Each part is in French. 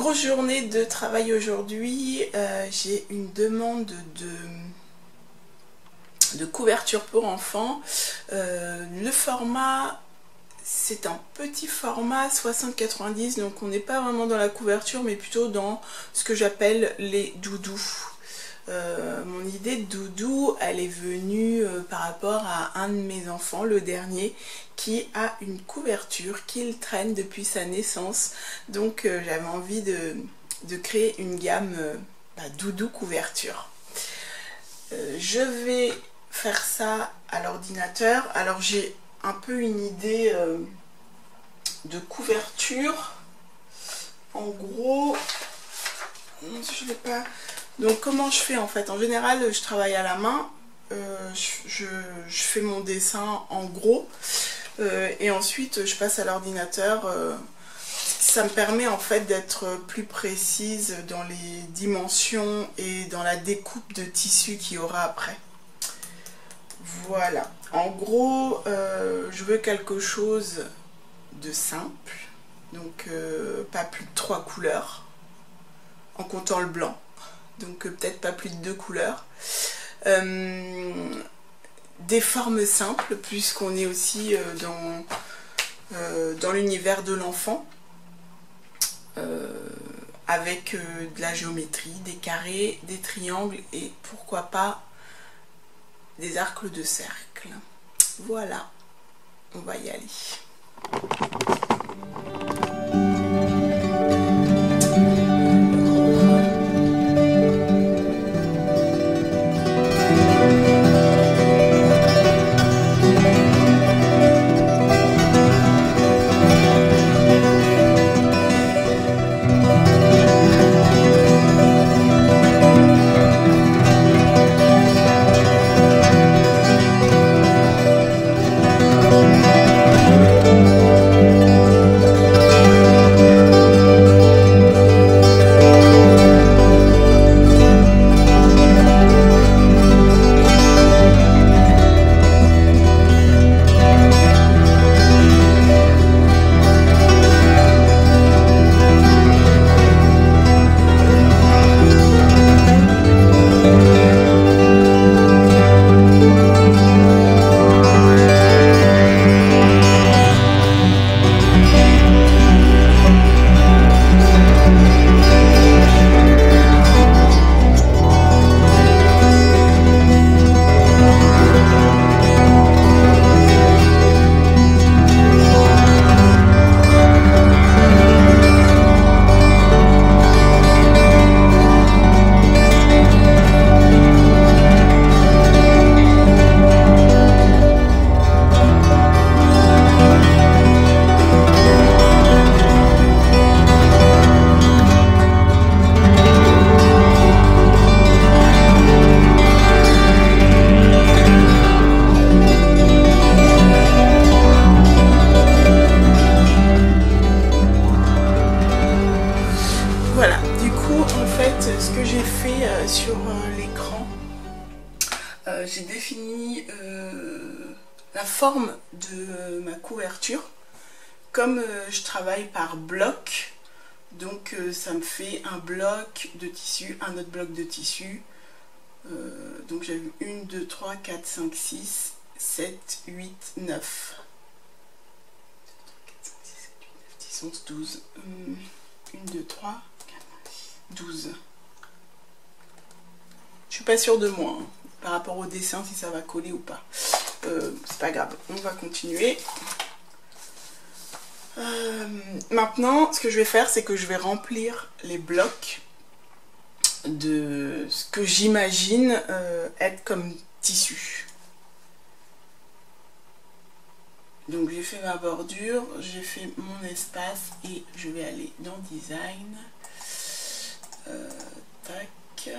Grosse journée de travail aujourd'hui. J'ai une demande de couverture pour enfants. Le format, c'est un petit format 60-90, donc on n'est pas vraiment dans la couverture, mais plutôt dans ce que j'appelle les doudous. Mon idée de doudou, elle est venue par rapport à un de mes enfants, le dernier, qui a une couverture qu'il traîne depuis sa naissance. Donc j'avais envie de créer une gamme doudou couverture. Je vais faire ça à l'ordinateur. Alors j'ai un peu une idée de couverture. En gros, je vais pas... Donc comment je fais en fait? En général je travaille à la main, je fais mon dessin en gros et ensuite je passe à l'ordinateur. Ça me permet en fait d'être plus précise dans les dimensions et dans la découpe de tissu qu'il y aura après. Voilà, en gros je veux quelque chose de simple, donc pas plus de 3 couleurs en comptant le blanc. Donc peut-être pas plus de 2 couleurs. Des formes simples, puisqu'on est aussi dans l'univers de l'enfant, avec de la géométrie, des carrés, des triangles et pourquoi pas des arcs de cercle. Voilà, on va y aller. Sur l'écran, j'ai défini la forme de ma couverture. Comme je travaille par bloc, donc ça me fait un bloc de tissu, un autre bloc de tissu. Donc j'ai 1, 2, 3, 4, 5, 6, 7, 8, 9. 10, 11, 12. 1, 2, 3, 4, 12. Je suis pas sûre de moi, hein, par rapport au dessin, si ça va coller ou pas. C'est pas grave, on va continuer. Maintenant, ce que je vais faire, c'est que je vais remplir les blocs de ce que j'imagine être comme tissu. Donc j'ai fait ma bordure, j'ai fait mon espace et je vais aller dans Design. Tac.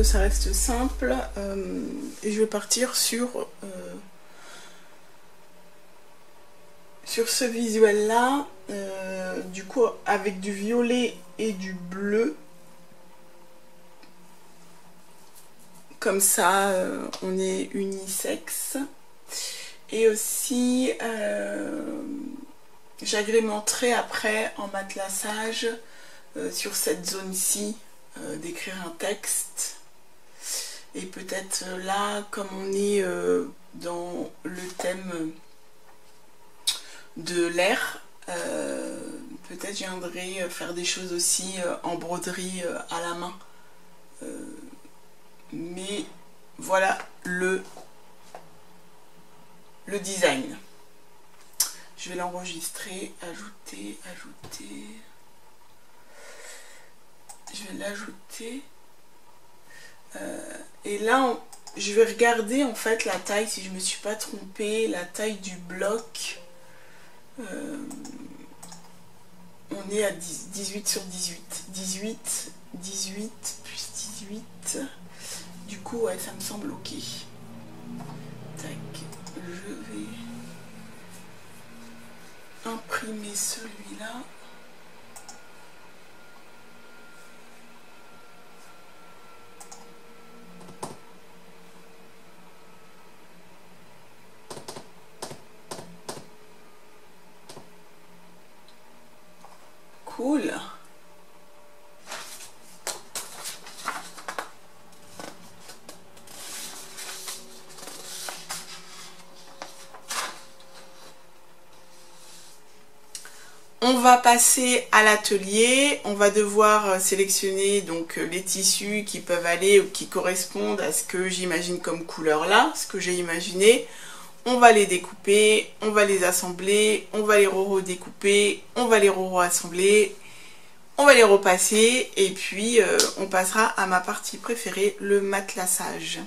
ça reste simple. Et je vais partir sur ce visuel là, du coup avec du violet et du bleu. Comme ça, on est unisexe. Et aussi, j'agrémenterai après en matelassage sur cette zone-ci d'écrire un texte. Et peut-être là, comme on est dans le thème de l'air, peut-être je viendrai faire des choses aussi en broderie à la main. Mais voilà le design. Je vais l'enregistrer, ajouter. Je vais l'ajouter. Et là, je vais regarder en fait la taille, si je ne me suis pas trompée, la taille du bloc. On est à 18 sur 18. 18 plus 18. Du coup, ouais, ça me semble ok. Tac, je vais imprimer celui-là. Cool. On va passer à l'atelier, on va devoir sélectionner donc les tissus qui peuvent aller ou qui correspondent à ce que j'imagine comme couleur là, ce que j'ai imaginé. On va les découper, on va les assembler, on va les redécouper, on va les assembler, on va les repasser et puis on passera à ma partie préférée, le matelassage.